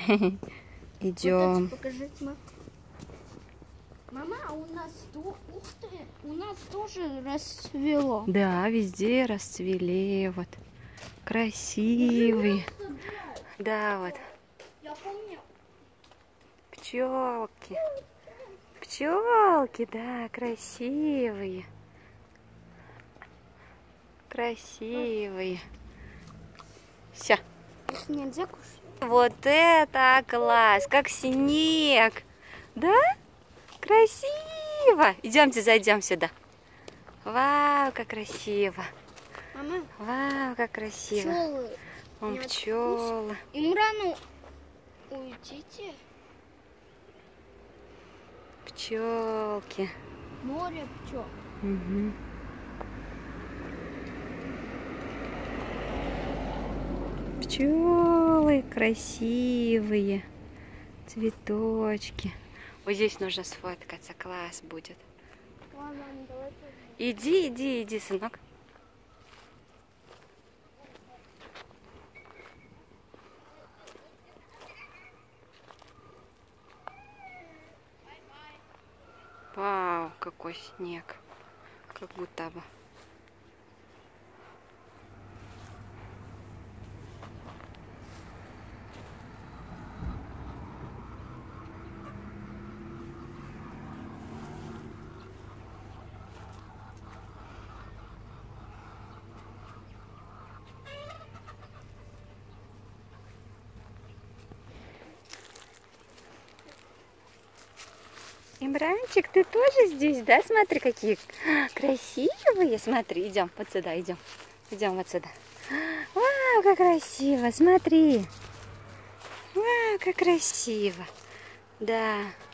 Идем. Вот покажите, мама. Мама, а у нас ух ты, у нас тоже расцвело. Да, везде расцвели. Вот. Красивые. Да, вот. Я помню. Пчелки. Пчелки, да, красивые. Красивые. Все. Их нельзя кушать. Вот это класс, как снег. Да? Красиво. Идемте, зайдем сюда. Вау, как красиво. Мама, Вау, как красиво. пчелы. Вон пчелы. Имрану, уйдите. Пчелки. Море пчел. Угу. Пчелы красивые. Цветочки. Вот здесь нужно сфоткаться, класс будет. Ладно, давай. Иди, иди, иди, сынок. Вау, какой снег. Как будто бы. Имранчик, ты тоже здесь, да? Смотри, какие красивые. Смотри, идем вот сюда, идем. Идем вот сюда. Вау, как красиво, смотри. Вау, как красиво. Да.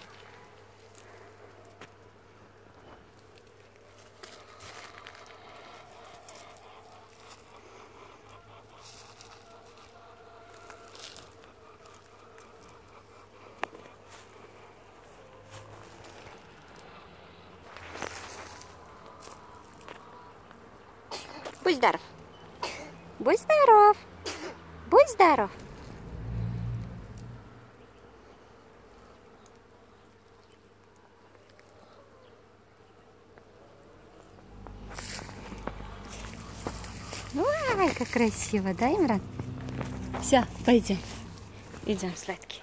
Будь здоров. Будь здоров. Будь здоров. Ой, как красиво, да, Имран? Все, пойдем. Идем, сладкий.